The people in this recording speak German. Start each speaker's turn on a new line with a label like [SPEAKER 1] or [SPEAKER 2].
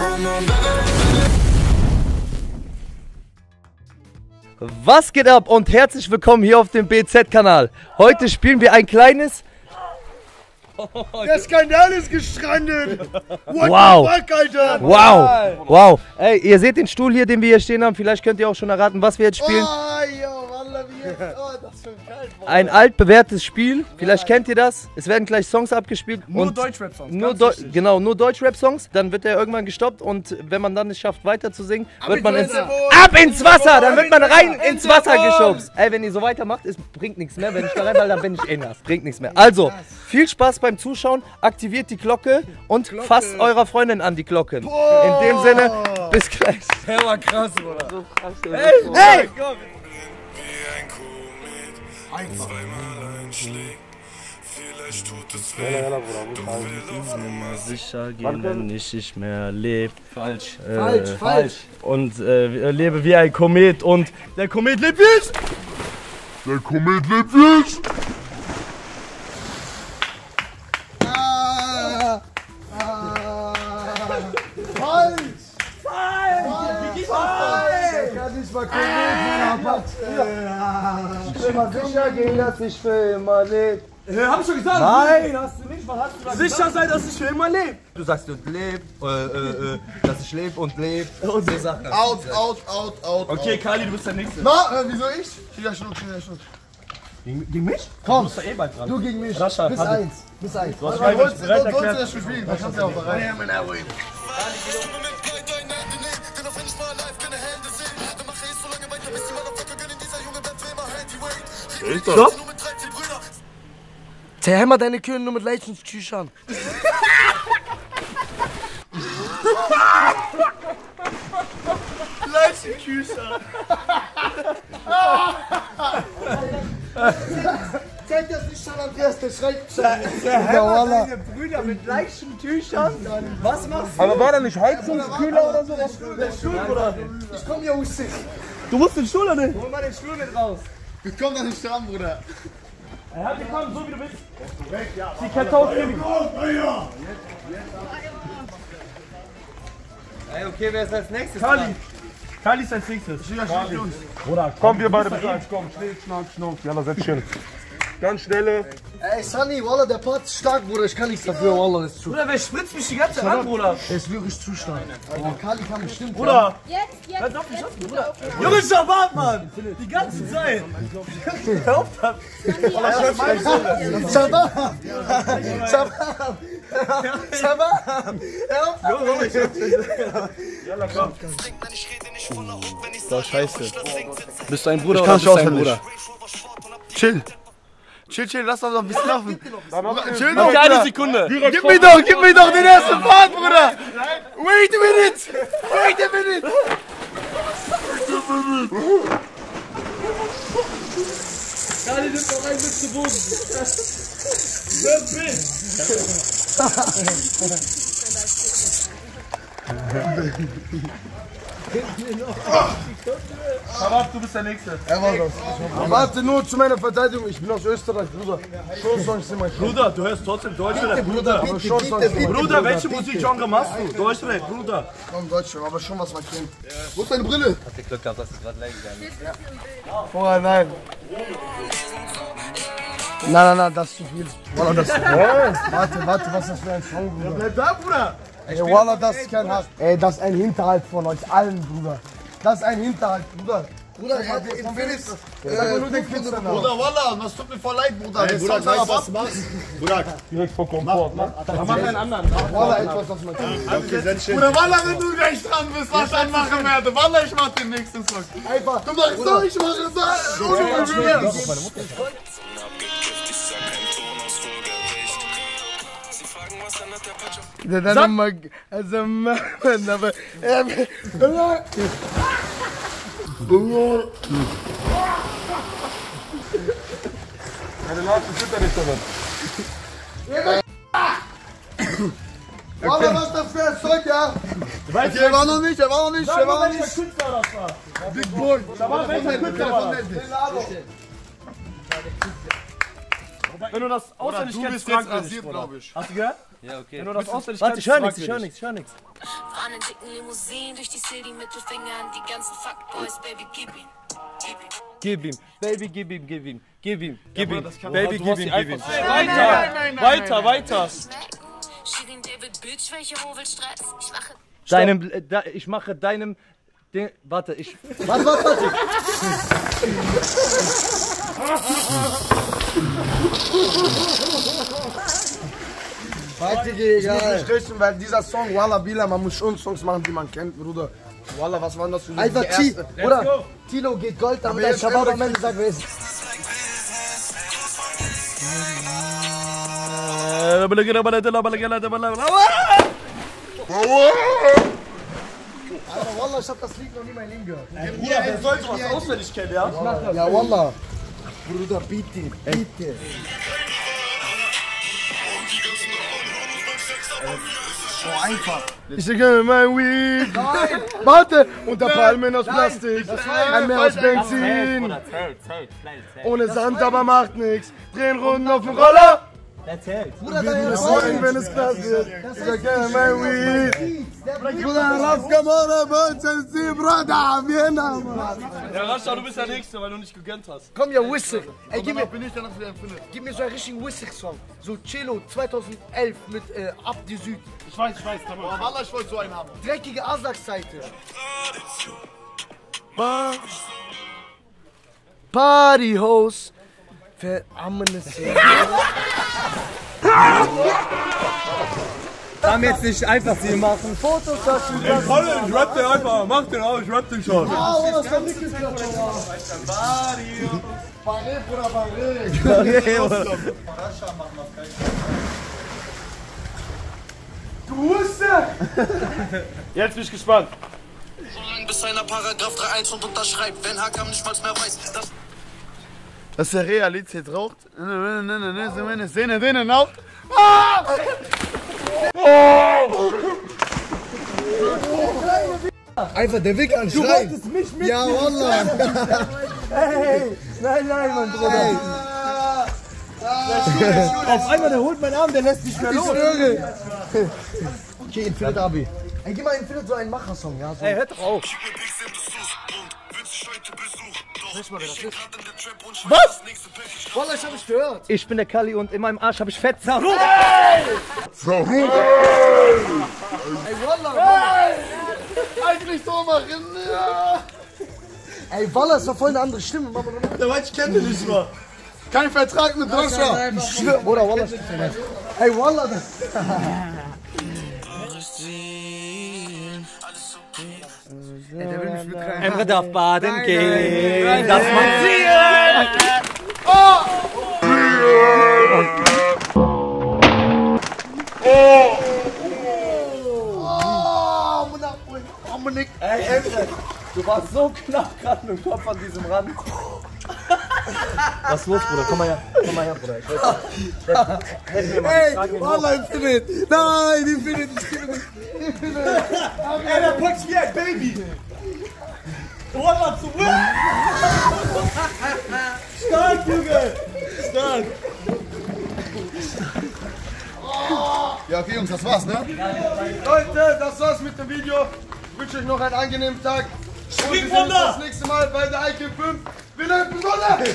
[SPEAKER 1] Was geht ab und herzlich willkommen hier auf dem BZ-Kanal. Heute spielen wir ein kleines...
[SPEAKER 2] Der Skandal ist gestrandet!
[SPEAKER 1] Wow!
[SPEAKER 2] What the fuck, Alter!
[SPEAKER 1] Wow! Wow! Ey, ihr seht den Stuhl hier, den wir hier stehen haben. Vielleicht könnt ihr auch schon erraten, was wir jetzt spielen.
[SPEAKER 2] Oh, yo, Wallah, wie jetzt? Oh, das für ein kalt, Mann.
[SPEAKER 1] Ein altbewährtes Spiel. Vielleicht kennt ihr das. Es werden gleich Songs abgespielt.
[SPEAKER 2] Nur Deutschrap-Songs.
[SPEAKER 1] Genau, nur Deutschrap-Songs. Dann wird er irgendwann gestoppt und wenn man dann nicht schafft, weiter zu singen, wird man ab ins Wasser! Dann wird man rein ins Wasser geschubst. Ey, wenn ihr so weitermacht, es bringt nichts mehr. Wenn ich da reinfall, dann bin ich nass. Bringt nichts mehr. Also, viel Spaß beim Zuschauen. Aktiviert die Glocke und fasst eurer Freundin an die Glocken. In dem Sinne, bis gleich.
[SPEAKER 2] Der war krass, Bruder.
[SPEAKER 1] So krass,
[SPEAKER 2] Hey!
[SPEAKER 3] Zweimal einschlägt, vielleicht tut es weh. Du willst immer
[SPEAKER 4] Sicher gehen, wenn ich nicht mehr lebe.
[SPEAKER 2] Falsch.
[SPEAKER 4] Falsch. Und lebe wie ein Komet und der Komet lebt wie ich!
[SPEAKER 3] Der Komet lebt wie ich!
[SPEAKER 1] Ich will mal sicher gehen, dass ich für immer lebe.
[SPEAKER 2] Hab ich schon gesagt?
[SPEAKER 1] Nein!
[SPEAKER 2] Hast du nicht? Was hast du gesagt? Sicher sein, dass ich für immer lebe.
[SPEAKER 1] Du sagst, du lebst, dass ich lebe und lebe. Und so Sachen.
[SPEAKER 2] Out.
[SPEAKER 4] Okay, Kali, du bist der Nächste.
[SPEAKER 2] Na, wieso ich? Schiller Schluck.
[SPEAKER 4] Gegen mich?
[SPEAKER 2] Komm,
[SPEAKER 4] Du bist doch eh bald dran.
[SPEAKER 2] du gegen mich.
[SPEAKER 4] Rascha,
[SPEAKER 2] bis
[SPEAKER 4] warte.
[SPEAKER 2] 1.
[SPEAKER 4] Du hast
[SPEAKER 2] Aber
[SPEAKER 4] bereit
[SPEAKER 2] wolltest du
[SPEAKER 4] erklärt.
[SPEAKER 2] das Spiel spielen? Da kannst du ja auch bereit.
[SPEAKER 4] Stopp!
[SPEAKER 2] Zerhämmer deine Kühe nur mit Leichenstüchern. Leichenstücher. Zeig das nicht schon Andreas, der schreit.
[SPEAKER 1] Zerhämmer deine Brüder mit Leichentüchern? Was machst du?
[SPEAKER 4] Aber war da nicht Heizungskühler oder so?
[SPEAKER 2] Der Stuhl, Bruder. Ich komm hier aus sich.
[SPEAKER 4] Du musst den Stuhl oder nicht?
[SPEAKER 1] Hol mal den Stuhl mit raus.
[SPEAKER 2] Ich komm da nicht dran, Bruder.
[SPEAKER 4] Er hat gekommen, so wie du bist. Die Kartoffeln.
[SPEAKER 1] Ey, okay, wer ist als nächstes?
[SPEAKER 4] Kali ist als nächstes.
[SPEAKER 3] Bruder, komm, wir beide bis eins, komm. Schnick, schnack, schnuck. Jalla, setz dich hin. Ganz schnelle.
[SPEAKER 2] Ey, Sunny, Wallah, der Part ist stark, Bruder. Ich kann nichts dafür, Wallah, das ist zu.
[SPEAKER 4] Bruder, wer spritzt mich die ganze Zeit an, Bruder?
[SPEAKER 2] Er ist wirklich zu stark. Aber Kali kann bestimmt.
[SPEAKER 4] Bruder!
[SPEAKER 5] Jetzt,
[SPEAKER 4] Hört auf mich auf, Bruder! Junge, Schabat, Mann! Die ganze Zeit! Hör auf, Mann!
[SPEAKER 2] Shabab! Shabab!
[SPEAKER 4] Jalla, komm!
[SPEAKER 3] Das scheiße.
[SPEAKER 4] Bist du ein Bruder
[SPEAKER 3] Ich kann
[SPEAKER 4] oder
[SPEAKER 3] nicht
[SPEAKER 4] bist du ein
[SPEAKER 3] auswendig.
[SPEAKER 4] Bruder?
[SPEAKER 3] Chill. Chill, lass doch noch ein bisschen laufen. Chill
[SPEAKER 4] Noch eine Sekunde!
[SPEAKER 3] Gib mir doch den ersten Part, Bruder! Wait a minute!
[SPEAKER 4] Kali nimmt noch einen mit zu Boden! Schabat, du bist der Nächste.
[SPEAKER 2] Er war das. Warte nur zu meiner Verteidigung. Ich bin aus Österreich, Bruder. Showsongs sind mein
[SPEAKER 4] Bruder, du hörst trotzdem Deutschrap, Bruder! Bruder, welche Musikgenre machst du? Deutschrap, Bruder!
[SPEAKER 2] Komm, Deutschrap, aber schon was man kennt. Wo ist deine Brille?
[SPEAKER 1] Hast du Glück gehabt, dass es gerade leer gegangen ist.
[SPEAKER 2] Oh nein. Nein, das ist zu viel. Wallah, das ist Warte, was ist das für ein Song, Bruder?
[SPEAKER 4] Bleib da, Bruder!
[SPEAKER 2] Ey, Wallah, das ist kein Hass. Ey, das ist ein Hinterhalt von euch allen, Bruder. Das ist ein Hinterhalt, Bruder. Bruder, von wem ist das? Sag mal nur den Künstler.
[SPEAKER 6] Bruder, Wallah, das tut mir voll leid, Bruder.
[SPEAKER 4] Ey, Bruder, weißt du, was du machst? Bruder,
[SPEAKER 3] Direkt vor Komfort, ne?
[SPEAKER 4] mach einen anderen.
[SPEAKER 2] Wallah, etwas, was man kennt.
[SPEAKER 4] Okay, setz dich
[SPEAKER 6] Bruder, Wallah, wenn du gleich dran bist, was ich dann machen werde. Wallah, ich mach den nächsten Song.
[SPEAKER 2] Einfach.
[SPEAKER 6] Du machst so, ich mache so. Ohne Probleme.
[SPEAKER 3] Meine Latschen zittern nicht damit.
[SPEAKER 2] Wallah, was ist das für ein Zeug, ja?
[SPEAKER 4] Weißt
[SPEAKER 2] Er war noch nicht.
[SPEAKER 4] Sag mal, welcher Künstler das war.
[SPEAKER 2] Big Boy.
[SPEAKER 4] Sag mal, welcher Künstler war das. Wenn du das auswendig
[SPEAKER 6] Du
[SPEAKER 4] kennst,
[SPEAKER 6] bist
[SPEAKER 4] frag
[SPEAKER 6] jetzt
[SPEAKER 4] mich,
[SPEAKER 6] rasiert,
[SPEAKER 4] Bruder.
[SPEAKER 6] glaube ich.
[SPEAKER 4] Hast du gehört?
[SPEAKER 1] Ja, okay.
[SPEAKER 4] Wenn du das auswendig
[SPEAKER 1] Warte,
[SPEAKER 4] kennst,
[SPEAKER 1] ich höre
[SPEAKER 4] frag
[SPEAKER 1] nichts.
[SPEAKER 4] mich.
[SPEAKER 5] fahren in dicken Limousinen durch die City, Mittelfinger an die ganzen Fuckboys, Baby, gib ihm, gib ihm.
[SPEAKER 1] Gib ihm, Baby, gib ihm, gib ihm, gib ihm, gib ihm, Baby, gib ihm, gib ihm.
[SPEAKER 3] Weiter.
[SPEAKER 5] Shirin David, Bitch, welche Ho will Stress?
[SPEAKER 1] Ich mache deinem... Warte,
[SPEAKER 2] Warte. Warte, egal. Weil dieser Song, Walla Bila, man muss schon Songs machen, die man kennt, Bruder. Walla, was war das für
[SPEAKER 1] Einfach
[SPEAKER 2] oder? Tilo geht Gold, damit der Shabab am Ende sagt, wer ist. Aber Wallah, ich hab das Lied noch nie mein Leben gehört.
[SPEAKER 4] Wer sollte was auswendig kennen, ja?
[SPEAKER 2] Ja, Wallah. Bruder, bitte. Oh, einfach. Ich sage mein Weed. Nein. Warte. Unter Palmen aus Plastik. Ein Meer aus Benzin. Ohne Sand, aber macht nichts. Drehen Runden auf dem Roller. Bruder, wenn es klar wird. Ich sage mein Weed. Bruder, lass Kamera, Bruder,
[SPEAKER 3] Ja, Rascha, du bist der Nächste, weil du nicht gegönnt hast.
[SPEAKER 2] Komm ja, Wissig. Ey, gib mir so einen richtigen Wissig-Song. So Cello 2011 mit Ab die Süd.
[SPEAKER 6] Ich weiß. Aber Wallah, ich wollte so einen haben.
[SPEAKER 2] Dreckige Aslak-Seite. Party-Host. Verarmenes.
[SPEAKER 1] Kann jetzt nicht einfach sie machen.
[SPEAKER 2] Fotos dazu.
[SPEAKER 3] Ich rapp den einfach, mach den auch, ich rapp den schon.
[SPEAKER 2] Oh, das war wirklich klar. Barré, Bruder, Barré. Du Husse!
[SPEAKER 3] Jetzt bin ich gespannt.
[SPEAKER 7] Solange bis einer Paragraph 3.1 und unterschreibt, wenn Hakam nicht mal mehr weiß,
[SPEAKER 6] Dass der Realität raucht. Meine Szene drinnen auch.
[SPEAKER 2] Einfach der Weg an
[SPEAKER 6] Du wolltest mich mit.
[SPEAKER 2] Ja, Wallah.
[SPEAKER 1] Hey, nein, mein Bruder. Auf einmal, der holt meinen Arm, der lässt mich mehr
[SPEAKER 2] Ich
[SPEAKER 1] los.
[SPEAKER 2] schwöre. Okay, Infinite Abi. Ey, gib mal Infinite so einen Macher-Song, ja? So.
[SPEAKER 1] Ey, hört doch auf.
[SPEAKER 2] Was? Wallah, ich hab mich gehört.
[SPEAKER 1] Ich bin der Kali und in meinem Arsch habe ich Fett.
[SPEAKER 2] Ey, Wallah.
[SPEAKER 6] Eigentlich so machen. Ja.
[SPEAKER 2] Ey, Wallah, ist doch voll eine andere Stimme.
[SPEAKER 6] Der weiß, ich kenne den nicht mal. Kein Vertrag mit Rascha.
[SPEAKER 2] Ich schwöre, oder Wallah, stimmt ja nicht. Ey, Wallah, das... Ey, der will mich mit rein.
[SPEAKER 1] Emre darf baden gehen. Das macht sie.
[SPEAKER 2] Ey, Emre.
[SPEAKER 1] Du warst so knapp gerade mit dem Kopf an diesem Rand. Was ist los, Bruder? Komm mal her, Bruder.
[SPEAKER 2] Ey, Wallah, Infinite. Nein, Infinite.
[SPEAKER 4] Ey, der packt wie ein Baby. Wallah, zu Stark, Junge. Stark.
[SPEAKER 6] Ja, okay, Jungs, das war's, ne? Leute, das war's mit dem Video. Ich wünsche euch noch einen angenehmen Tag. Und wir sehen uns das nächste Mal bei der IQ 5. Wieder Episode!